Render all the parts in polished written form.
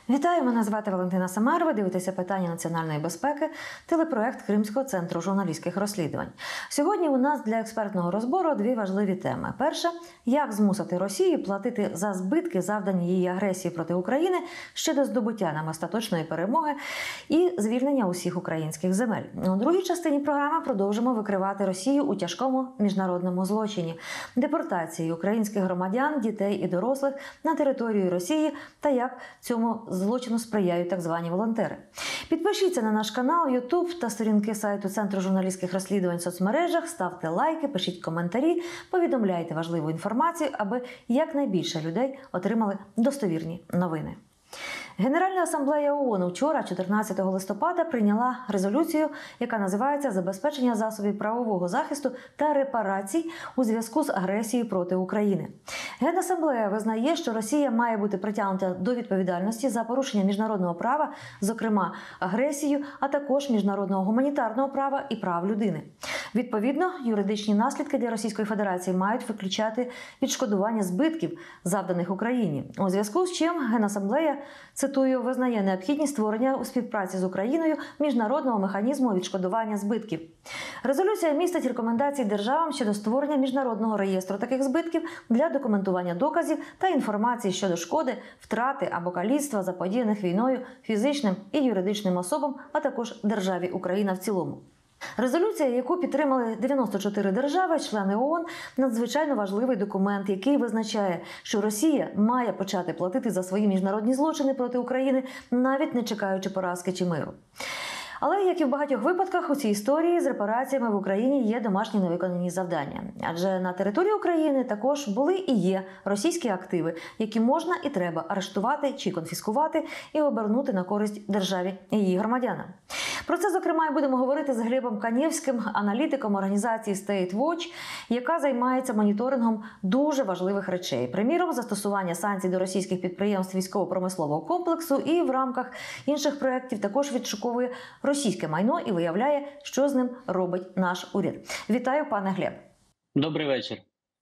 Вітаю, мене звати Валентина Самарова. Дивитеся питання національної безпеки, телепроект Кримського центру журналістських розслідувань. Сьогодні у нас для експертного розбору дві важливі теми. Перша – як змусити Росію платити за збитки, завдані її агресії проти України, ще до здобуття нам остаточної перемоги і звільнення усіх українських земель. У другій частині програми продовжимо викривати Росію у тяжкому міжнародному злочині – депортації українських громадян, дітей і дорослих на територію Росії та як цьому злочину сприяють так звані волонтери. Підпишіться на наш канал YouTube та сторінки сайту Центру журналістських розслідувань в соцмережах, ставте лайки, пишіть коментарі, повідомляйте важливу інформацію, аби якнайбільше людей отримали достовірні новини. Генеральна асамблея ООН вчора, 14 листопада, прийняла резолюцію, яка називається «Забезпечення засобів правового захисту та репарацій у зв'язку з агресією проти України». Генасамблея визнає, що Росія має бути притягнута до відповідальності за порушення міжнародного права, зокрема агресію, а також міжнародного гуманітарного права і прав людини. Відповідно, юридичні наслідки для Російської Федерації мають виключати відшкодування збитків, завданих Україні. У зв'язку з чим Генасамблея, цитую, визнає необхідність створення у співпраці з Україною міжнародного механізму відшкодування збитків. Резолюція містить рекомендації державам щодо створення міжнародного реєстру таких збитків для документування доказів та інформації щодо шкоди, втрати або каліцтва, заподіяних війною фізичним і юридичним особам, а також державі Україна в цілому. Резолюція, яку підтримали 94 держави, члени ООН, надзвичайно важливий документ, який визначає, що Росія має почати платити за свої міжнародні злочини проти України, навіть не чекаючи поразки чи миру. Але, як і в багатьох випадках, у цій історії з репараціями в Україні є домашні невиконані завдання. Адже на території України також були і є російські активи, які можна і треба арештувати чи конфіскувати і обернути на користь державі і її громадянам. Про це, зокрема, і будемо говорити з Глебом Канєвським, аналітиком організації State Watch, яка займається моніторингом дуже важливих речей. Приміром, застосування санкцій до російських підприємств військово-промислового комплексу і в рамках інших проєктів також відшуковує російське майно і виявляє, що з ним робить наш уряд. Вітаю, пане Глеб. Добрий вечір.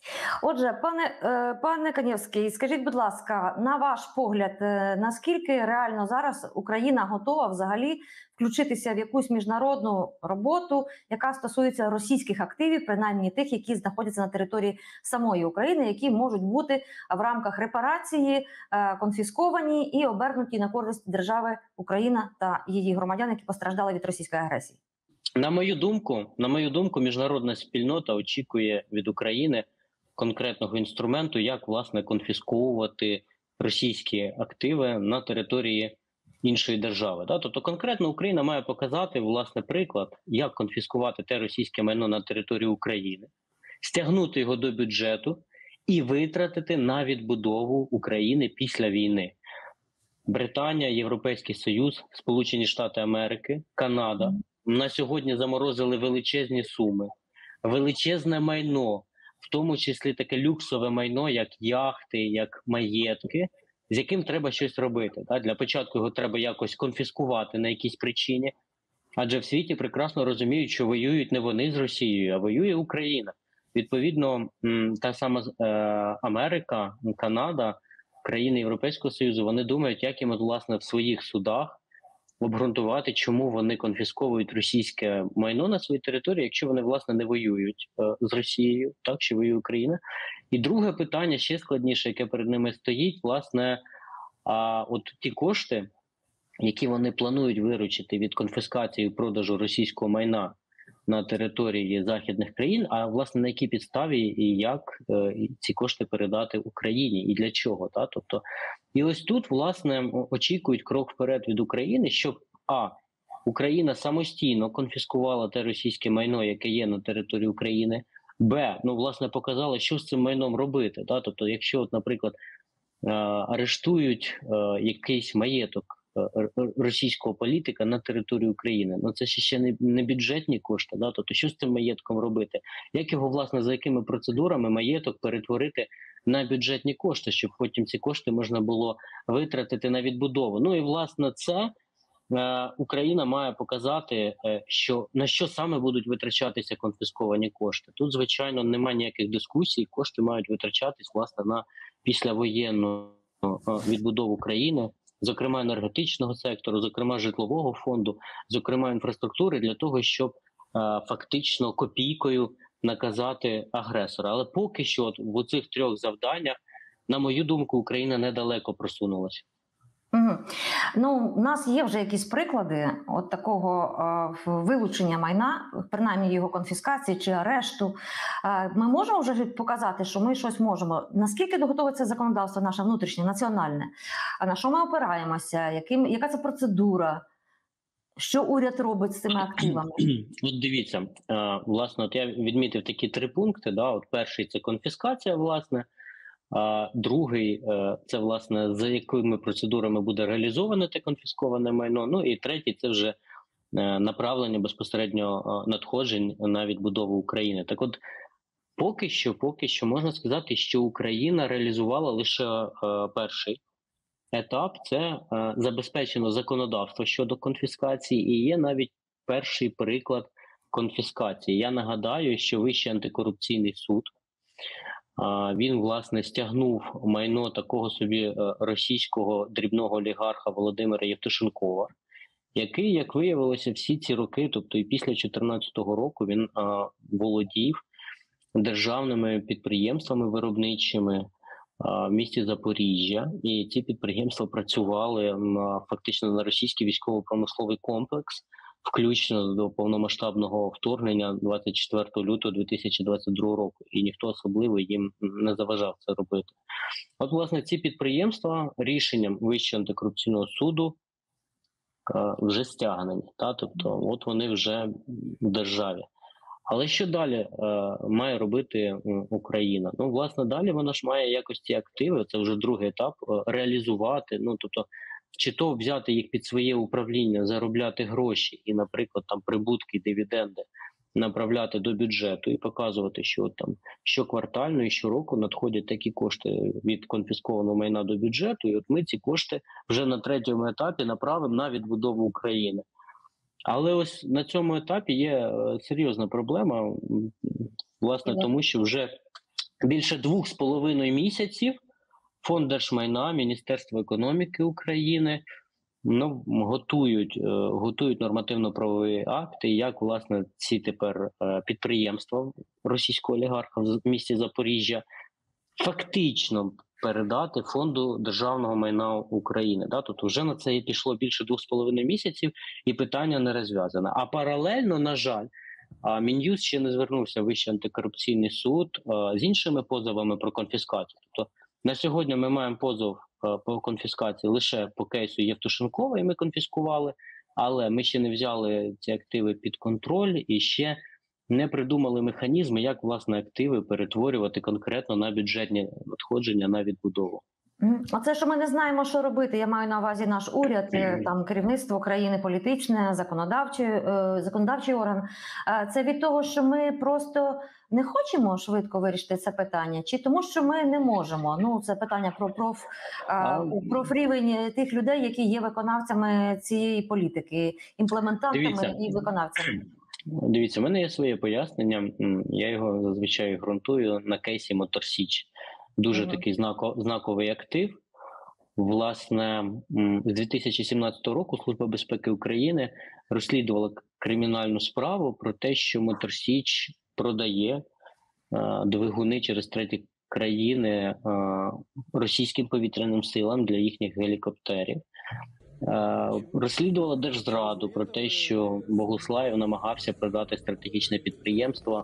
Отже, пане Канєвський, скажіть, будь ласка, на ваш погляд, наскільки реально зараз Україна готова взагалі включитися в якусь міжнародну роботу, яка стосується російських активів, принаймні тих, які знаходяться на території самої України, які можуть бути в рамках репарації конфісковані і обернуті на користь держави Україна та її громадян, які постраждали від російської агресії? На мою думку, міжнародна спільнота очікує від України конкретного інструменту, як, власне, конфісковувати російські активи на території іншої держави. Тобто конкретно Україна має показати, власне, приклад, як конфіскувати те російське майно на території України, стягнути його до бюджету і витратити на відбудову України після війни. Британія, Європейський Союз, Сполучені Штати Америки, Канада на сьогодні заморозили величезні суми, величезне майно, в тому числі таке люксове майно, як яхти, як маєтки, з яким треба щось робити. Для початку його треба якось конфіскувати на якійсь причині, адже в світі прекрасно розуміють, що воюють не вони з Росією, а воює Україна. Відповідно, та сама Америка, Канада, країни Європейського Союзу, вони думають, як їм, власне, в своїх судах обґрунтувати, чому вони конфісковують російське майно на своїй території, якщо вони, власне, не воюють з Росією, так, чи воює Україна. І друге питання, ще складніше, яке перед ними стоїть, власне, от ті кошти, які вони планують виручити від конфіскації і продажу російського майна на території західних країн, а, власне, на якій підставі і як ці кошти передати Україні, і для чого. Тобто, і ось тут, власне, очікують крок вперед від України, щоб Україна самостійно конфіскувала те російське майно, яке є на території України, власне, показала, що з цим майном робити. Тобто, якщо, от, наприклад, арештують якийсь маєток російського політика на території України, це ще не бюджетні кошти, тобто що з цим маєтком робити? Як його, власне, за якими процедурами маєток перетворити на бюджетні кошти, щоб потім ці кошти можна було витратити на відбудову? І, власне, це Україна має показати, на що саме будуть витрачатися конфісковані кошти. Тут, звичайно, немає ніяких дискусій, кошти мають витрачатись, власне, на післявоєнну відбудову країни, зокрема енергетичного сектору, зокрема житлового фонду, зокрема інфраструктури, для того, щоб фактично копійкою наказати агресора. Але поки що в цих трьох завданнях, на мою думку, Україна недалеко просунулася. Угу. Ну, у нас є вже якісь приклади от такого вилучення майна, принаймні його конфіскації чи арешту. Ми можемо вже показати, що ми щось можемо. Наскільки готове це законодавство наше внутрішнє, національне? А на що ми опираємося? Яка це процедура? Що уряд робить з цими активами? От дивіться, власне, от я відмітив такі три пункти. Да? От перший – це конфіскація, власне. А другий – це, власне, за якими процедурами буде реалізоване те конфісковане майно. Ну і третій – це вже направлення безпосередньо надходжень на відбудову України. Так от, поки що можна сказати, що Україна реалізувала лише перший етап – це забезпечено законодавство щодо конфіскації, і є навіть перший приклад конфіскації. Я нагадаю, що Вищий антикорупційний суд, він, власне, стягнув майно такого собі російського дрібного олігарха Володимира Євтушенкова, який, як виявилося, всі ці роки, тобто і після 2014 року, він володів державними підприємствами виробничими в місті Запоріжжя, і ці підприємства працювали фактично на російський військово-промисловий комплекс, включно до повномасштабного вторгнення 24 лютого 2022 року, і ніхто особливо їм не заважав це робити. От, власне, ці підприємства рішенням Вищого антикорупційного суду вже стягнені, тобто от вони вже в державі. Але що далі має робити Україна? Ну, власне, далі вона ж має якось ці активи, це вже другий етап, реалізувати, тобто, чи то взяти їх під своє управління, заробляти гроші і, наприклад, там прибутки, дивіденди направляти до бюджету і показувати, що там щоквартально і щороку надходять такі кошти від конфіскованого майна до бюджету, і от ми ці кошти вже на третьому етапі направимо на відбудову України. Але ось на цьому етапі є серйозна проблема, власне, тому що вже більше 2,5 місяців Фонд держмайна, Міністерство економіки України готують нормативно-правові акти, як, власне, ці тепер підприємства російського олігарха в місті Запоріжжя фактично передати Фонду державного майна України. Тобто вже на це пішло більше 2,5 місяців, і питання не розв'язане. А паралельно, на жаль, Мін'юст ще не звернувся в Вищий антикорупційний суд з іншими позовами про конфіскацію. Тобто на сьогодні ми маємо позов по конфіскації лише по кейсу Євтушенкова, і ми конфіскували, але ми ще не взяли ці активи під контроль і ще не придумали механізми, як, власне, активи перетворювати конкретно на бюджетні надходження на відбудову. А це, що ми не знаємо, що робити. Я маю на увазі наш уряд, там керівництво країни політичне, законодавчий орган. Це від того, що ми просто не хочемо швидко вирішити це питання, чи тому, що ми не можемо? Ну, це питання про профрівень тих людей, які є виконавцями цієї політики, імплементантами і виконавцями. Дивіться, в мене є своє пояснення. Я його зазвичай ґрунтую на кейсі Мотор Січ. Дуже такий знаковий актив. Власне, з 2017 року Служба безпеки України розслідувала кримінальну справу про те, що Мотор Січ продає двигуни через треті країни російським повітряним силам для їхніх гелікоптерів. Розслідувала держзраду про те, що Богуслаєв намагався продати стратегічне підприємство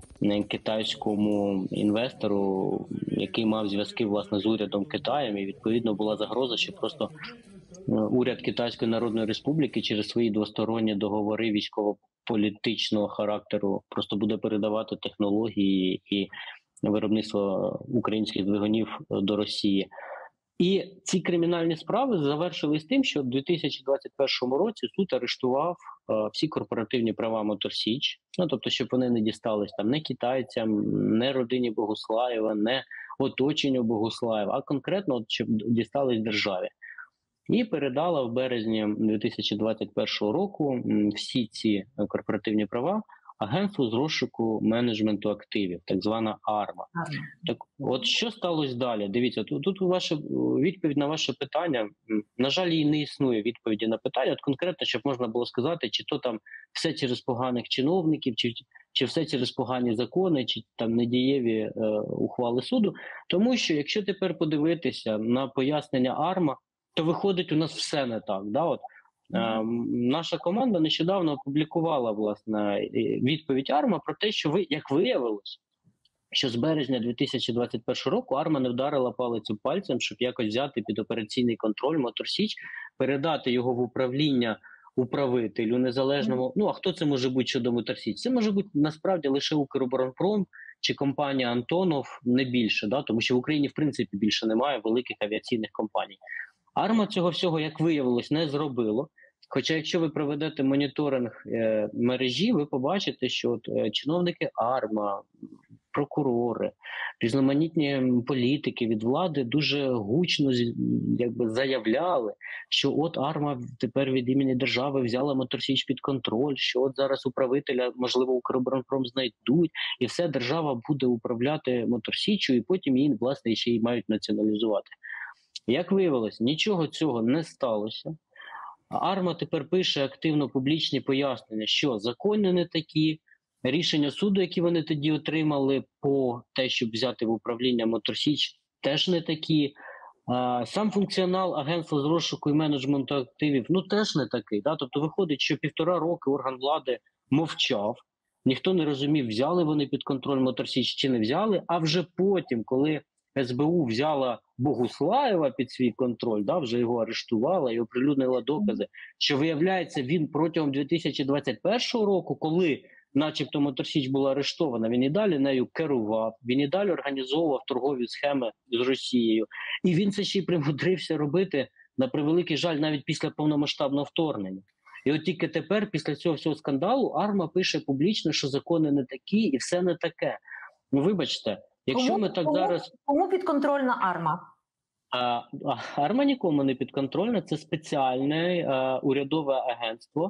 китайському інвестору, який мав зв'язки, власне, з урядом Китаю, і відповідно була загроза, що просто уряд Китайської Народної Республіки через свої двосторонні договори військово-політичного характеру просто буде передавати технології і виробництво українських двигунів до Росії. І ці кримінальні справи завершились тим, що в 2021 році суд арештував всі корпоративні права Мотор Січ, тобто, щоб вони не дістались там не китайцям, не родині Богуслаєва, не оточенню Богуслаєва, а конкретно, щоб дістались державі. І передала в березні 2021 року всі ці корпоративні права Агентство з розшуку менеджменту активів, так звана АРМА. Гарно. Так, от що сталося далі? Дивіться, тут ваша відповідь на ваше питання. На жаль, її не існує відповіді на питання. От конкретно, щоб можна було сказати, чи то там все через поганих чиновників, чи все через погані закони, чи там недієві ухвали суду. Тому що, якщо тепер подивитися на пояснення АРМА, то виходить у нас все не так. Да? От, наша команда нещодавно опублікувала власне відповідь АРМА про те, що як виявилось, що з березня 2021 року АРМА не вдарила палицю пальцем, щоб якось взяти під операційний контроль Мотор Січ, передати його в управління управителю незалежному. Ну а хто це може бути щодо Мотор Січ? Це може бути насправді лише Укроборонпром чи компанія Антонов, не більше, да? Тому що в Україні в принципі більше немає великих авіаційних компаній. АРМА цього всього, як виявилось, не зробило. Хоча, якщо ви проведете моніторинг мережі, ви побачите, що чиновники АРМА, прокурори, різноманітні політики від влади дуже гучно заявляли, що от АРМА тепер від імені держави взяла Мотор Січ під контроль, що от зараз управителя, можливо, Укроборонпром знайдуть, і все, держава буде управляти Мотор Січчю, і потім її, власне, ще й мають націоналізувати. Як виявилось, нічого цього не сталося. АРМА тепер пише активно публічні пояснення, що закони не такі, рішення суду, які вони тоді отримали по те, щоб взяти в управління Мотор Січ, теж не такі. Сам функціонал агентства з розшуку і менеджменту активів, теж не такий. Да? Тобто виходить, що 1,5 роки орган влади мовчав, ніхто не розумів, взяли вони під контроль Мотор Січ чи не взяли, а вже потім, коли СБУ взяла Богуслаєва під свій контроль, да, вже його арештувала і оприлюднила докази, що, виявляється, він протягом 2021 року, коли начебто Мотор Січ була арештована, він і далі нею керував, він і далі організовував торгові схеми з Росією. І він це ще й примудрився робити, на превеликий жаль, навіть після повномасштабного вторгнення. І от тільки тепер, після цього всього скандалу, АРМА пише публічно, що закони не такі і все не таке. Вибачте, якщо ми так зараз... Кому підконтрольна АРМА? АРМА нікому не підконтрольна, це спеціальне урядове агентство,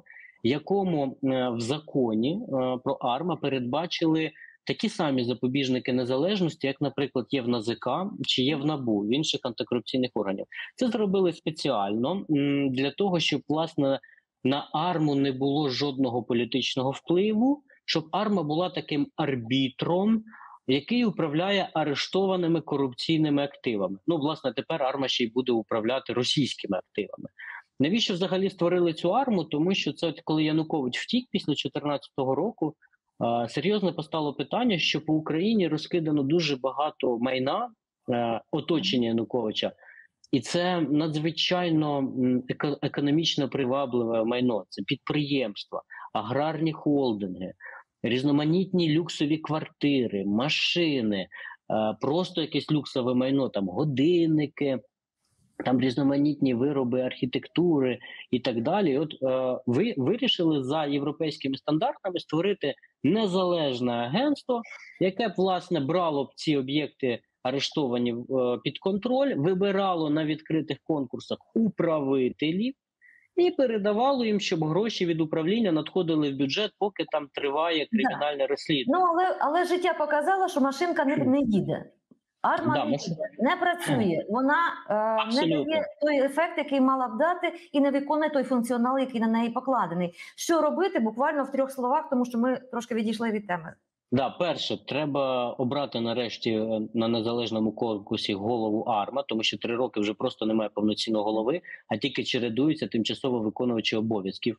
якому в законі про АРМА передбачили такі самі запобіжники незалежності, як, наприклад, є в НАЗК чи є в НАБУ, в інших антикорупційних органів. Це зробили спеціально для того, щоб, власне, на АРМу не було жодного політичного впливу, щоб АРМА була таким арбітром, який управляє арештованими корупційними активами. Власне, тепер АРМА ще й буде управляти російськими активами. Навіщо взагалі створили цю АРМу? Тому що це коли Янукович втік після 2014 року, серйозно постало питання, що по Україні розкидано дуже багато майна оточення Януковича, і це надзвичайно економічно привабливе майно. Це підприємства, аграрні холдинги, різноманітні люксові квартири, машини, просто якесь люксове майно, там годинники, там різноманітні вироби архітектури і так далі. І от ви вирішили за європейськими стандартами створити незалежне агентство, яке б, власне, брало б ці об'єкти арештовані під контроль, вибирало на відкритих конкурсах управителів і передавало їм, щоб гроші від управління надходили в бюджет, поки там триває кримінальне розслідування. Але життя показало, що машинка не їде. АРМА не працює, вона не дає той ефект, який мала б дати, і не виконує той функціонал, який на неї покладений. Що робити? Буквально в 3 словах, тому що ми трошки відійшли від теми. Перше, треба обрати нарешті на незалежному конкурсі голову АРМА, тому що 3 роки вже просто немає повноцінного голови, а тільки чередуються тимчасово виконувачі обов'язків.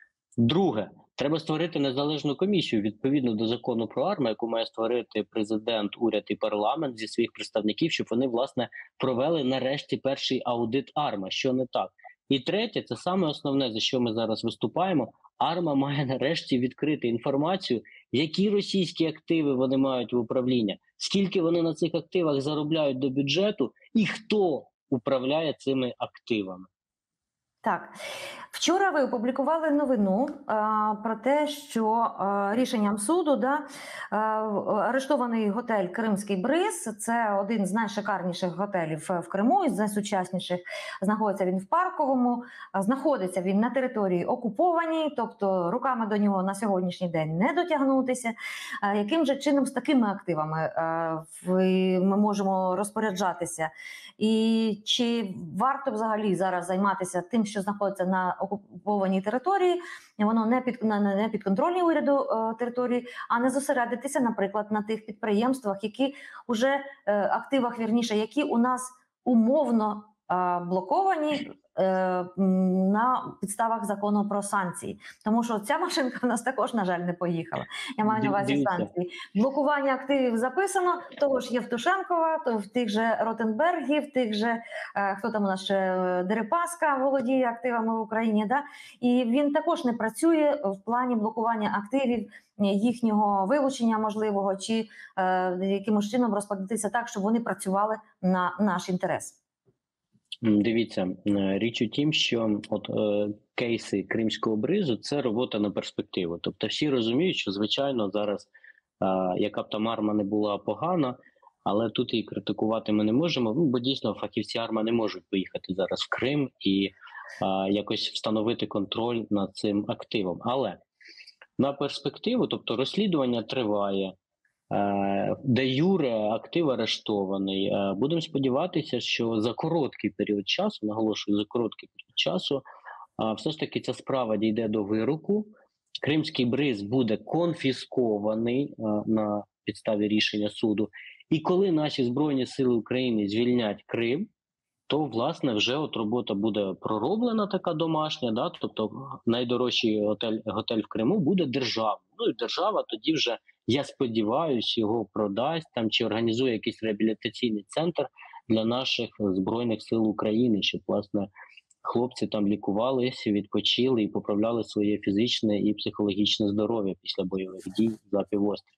Друге, треба створити незалежну комісію відповідно до закону про АРМА, яку має створити президент, уряд і парламент зі своїх представників, щоб вони, власне, провели нарешті перший аудит АРМА, що не так. І третє, це саме основне, за що ми зараз виступаємо, АРМА має нарешті відкрити інформацію, які російські активи вони мають в управління, скільки вони на цих активах заробляють до бюджету і хто управляє цими активами. Так, вчора ви опублікували новину про те, що рішенням суду арештований готель Кримський Бриз, це один з найшикарніших готелів в Криму, із найсучасніших. Знаходиться він в Парковому, знаходиться він на території окупованій, тобто руками до нього на сьогоднішній день не дотягнутися. Яким же чином з такими активами ми можемо розпоряджатися? І чи варто взагалі зараз займатися тим, що знаходиться на окупованій території, воно не підконтрольній уряду території, а не зосередитися, наприклад, на тих підприємствах, які уже активах, вірніше, які у нас умовно блоковані на підставах закону про санкції. Тому що ця машинка в нас також, на жаль, не поїхала. Я маю на увазі санкції. Блокування активів записано, того ж Євтушенкова, то в тих же Ротенбергів, тих же, хто там у нас ще, Дерипаска володіє активами в Україні, да? І він також не працює в плані блокування активів, їхнього вилучення можливого, чи якимось чином розподілитися так, щоб вони працювали на наш інтерес. Дивіться, річ у тім, що кейси Кримського Бризу – це робота на перспективу. Тобто всі розуміють, що, звичайно, зараз, яка б там АРМА не була погана, але тут її критикувати ми не можемо, бо дійсно фахівці АРМА не можуть поїхати зараз в Крим і якось встановити контроль над цим активом. Але на перспективу, тобто розслідування триває, де юре актив арештований. Будемо сподіватися, що за короткий період часу, наголошую, за короткий період часу, все ж таки ця справа дійде до вироку. Кримський Бриз буде конфіскований на підставі рішення суду. І коли наші Збройні Сили України звільнять Крим, то, власне, вже робота буде пророблена така домашня, да? Тобто найдорожчий готель в Криму буде державним. Ну і держава тоді вже, я сподіваюся, його продасть там чи організує якийсь реабілітаційний центр для наших Збройних сил України, щоб, власне, хлопці там лікувалися, відпочили і поправляли своє фізичне і психологічне здоров'я після бойових дій за півострів.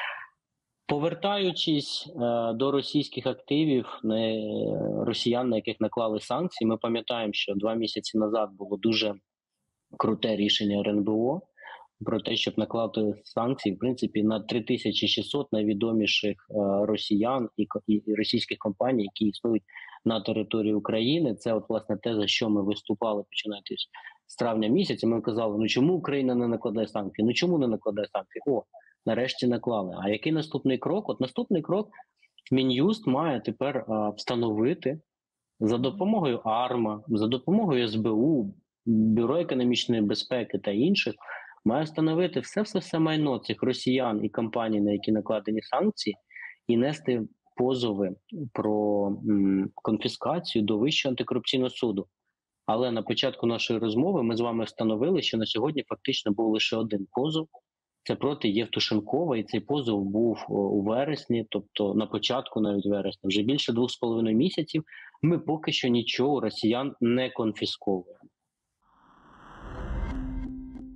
Повертаючись до російських активів, росіян, на яких наклали санкції, ми пам'ятаємо, що 2 місяці назад було дуже круте рішення РНБО про те, щоб наклати санкції, в принципі, на 3600 найвідоміших росіян і російських компаній, які існують на території України. Це, власне, те, за що ми виступали, починаючи з травня місяця. Ми казали, ну чому Україна не накладає санкції? Ну чому не накладає санкції? Нарешті наклали. А який наступний крок? Наступний крок Мін'юст має тепер встановити за допомогою АРМА, за допомогою СБУ, Бюро економічної безпеки та інших, має встановити все майно цих росіян і компаній, на які накладені санкції, і нести позови про конфіскацію до Вищого антикорупційного суду. Але на початку нашої розмови ми з вами встановили, що на сьогодні фактично був лише один позов. Це проти Євтушенкова, і цей позов був у вересні, тобто на початку навіть вересня. Вже більше 2,5 місяців ми поки що нічого у росіян не конфісковуємо.